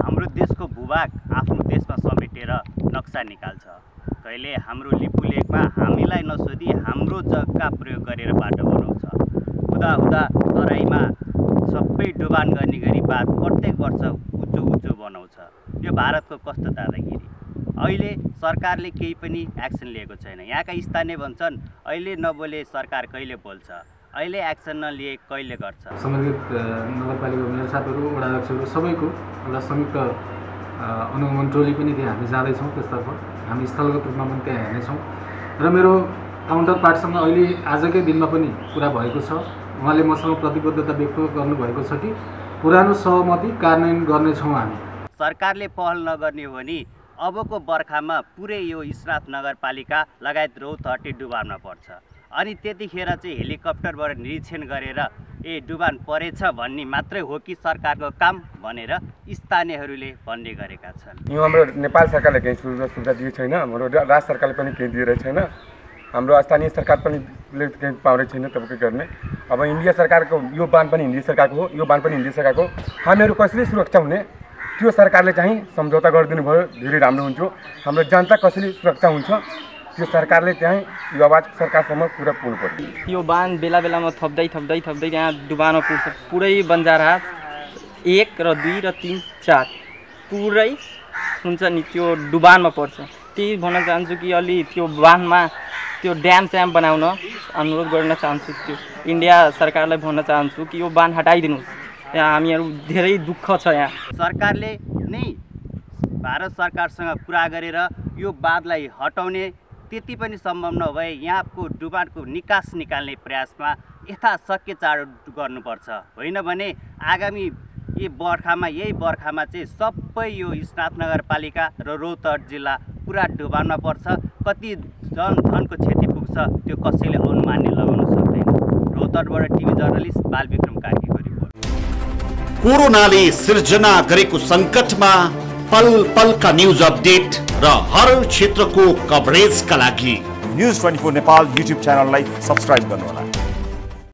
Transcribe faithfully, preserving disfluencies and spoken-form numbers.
हाम्रो देशको भूभाग आफ्नो देशमा समेटेर नक्सा निकाल्छ। कहिले हाम्रो लिपु लेखमा हामीलाई नसोधी हाम्रो जग्गा प्रयोग गरेर बाटो बनाउँछ। हुँदा हुँदा तराईमा सबै डुबान गर्ने गरी बात प्रत्येक वर्ष उच्चो उच्चो बनाउँछ। यो भारतको कस्तो दादागिरी। अहिले सरकारले केही पनि एक्सन लिएको छैन। यहाँका स्थानीय भन्छन् अहिले नबोले सरकार कहिले बोल्छ, अहिले एक्सन नलिए कहिले गर्छ। सम्बन्धित नगरपालिका मेयर साथीहरू, वडाध्यक्षहरू सबैको एउटा संयुक्त अनुगमन टोली पनि त्यहाँ हामी जाँदैछौँ। त्यसतर्फ हामी स्थलगत रूपमा पनि त्यहाँ हेर्नेछौँ र मेरो काउन्टर पार्टसँग अहिले आजकै दिनमा पनि कुरा भएको छ। उहाँले मसँग प्रतिबद्धता व्यक्त गर्नुभएको छ कि पुरानो सहमति कार्यान्वयन गर्नेछौँ हामी। सरकारले पहल नगर्ने हो भने अबको बर्खामा पुरै यो इस्राफ नगरपालिका लगायत रौतहट्टी डुबानमा पर्छ। अनि त्यतिखेर चाहिँ हेलिकप्टरबाट निरीक्षण गरेर ए डुबान परेछ भन्ने मात्रै हो कि सरकारको काम भनेर स्थानीयहरूले भन्ने गरेका छन्। यो हाम्रो नेपाल सरकारले केही सुविधा सुविधा दिएको छैन, हाम्रो राज्य सरकारले पनि केही दिएको छैन, हाम्रो स्थानीय सरकार पनि केही पाउने छैन तपाईँको गर्ने। अब इन्डिया सरकारको यो बान पनि इन्डिया सरकारको हो, यो बान पनि इन्डिया सरकारको हो। हामीहरू कसरी सुरक्षा हुने त्यो सरकारले चाहिँ सम्झौता गरिदिनु भयो, धेरै राम्रो हुन्थ्यो। हाम्रो जनता कसरी सुरक्षा हुन्छ त्यो सरकारले चाहिँ यो आवाज सरकारसम्म पुरा पुग्नु पर्यो। यो बान बेला बेलामा थप्दै थप्दै थप्दै यहाँ डुबानमा पुग्छ। पुरै बन्जारा एक र दुई र तिन चार पुरै हुन्छ नि त्यो डुबानमा पर्छ। त्यही भन्न चाहन्छु कि अलि त्यो बानमा त्यो ड्याम स्याम बनाउन अनुरोध गर्न चाहन्छु। त्यो इन्डिया सरकारलाई भन्न चाहन्छु कि यो बान हटाइदिनुहोस्। यहाँ हामीहरू धेरै दुःख छ। यहाँ सरकारले नै भारत सरकारसँग कुरा गरेर यो बाँधलाई हटाउने त्यति पनि सम्भव नभए यहाँको डुबानको निकास निकाल्ने प्रयासमा यथाशक्य चाँडो गर्नुपर्छ। होइन भने आगामी यही बर्खामा यही बर्खामा चाहिँ सबै यो इस्राफ नगरपालिका र रौतहट जिल्ला पुरा डुबानमा पर्छ। कति जन धनको क्षति पुग्छ त्यो कसैले अनुमान नै लगाउन सक्दैन। रौतहटबाट टिभी जर्नलिस्ट बालविक्रम कार्कीको रिपोर्ट। कोरोनाले सिर्जना गरेको सङ्कटमा पल पलका न्यूज अपडेट र हर क्षेत्रको कभरेजका लागि news twenty four Nepal YouTube च्यानललाई सब्स्क्राइब गर्नुहोला।